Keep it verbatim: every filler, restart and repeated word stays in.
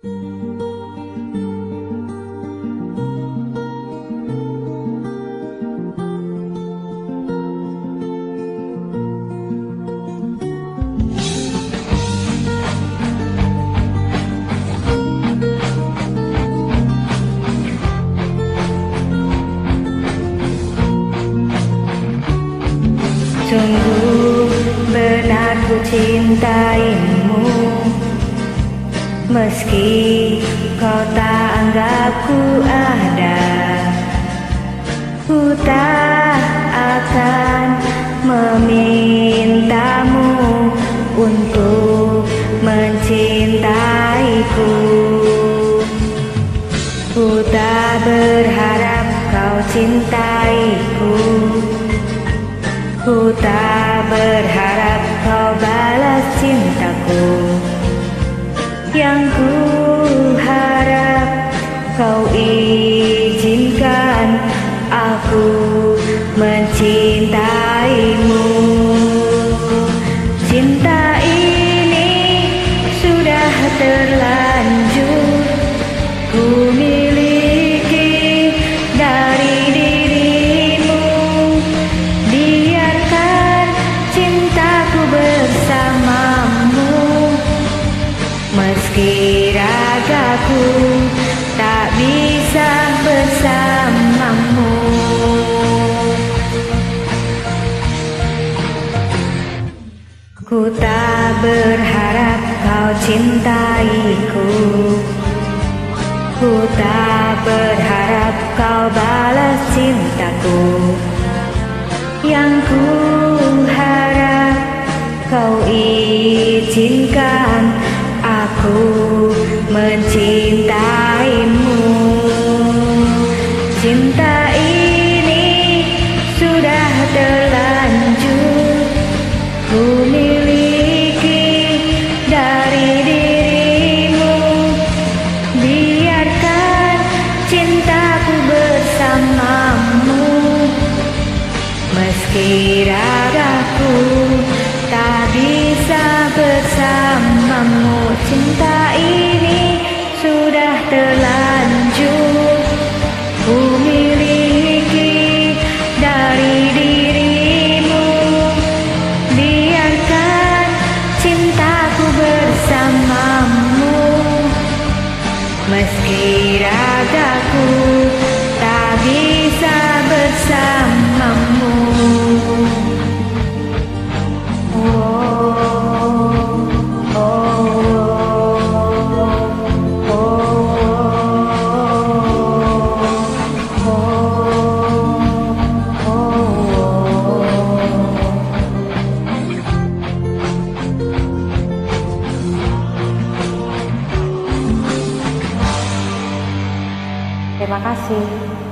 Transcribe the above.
Sungguh benar ku cintaimu, meski kau tak anggapku ada. Ku tak akan memintamu untuk mencintaiku. Ku tak berharap kau cintaiku. Ku tak berharap kau balas cintaku. Yang ku harap kau izinkan aku mencintaimu. Cinta ini sudah terlanjur ku miliki dari dirimu. Biarkan cintaku bersamamu, meski ragaku tak bisa bersamamu. Ku tak berharap kau cintaiku. Ku tak berharap kau balas cintaku. Yang ku harap kau izinkan aku mencintaimu. Cinta ini sudah terlanjur ku miliki dari dirimu. Biarkan cintaku bersamamu, meski ragaku tak bisa bersamamu. Cinta ini sudah terlanjur ku miliki dari dirimu. Biarkan cintaku bersamamu, meski ragaku tak bisa bersamamu. Terima kasih.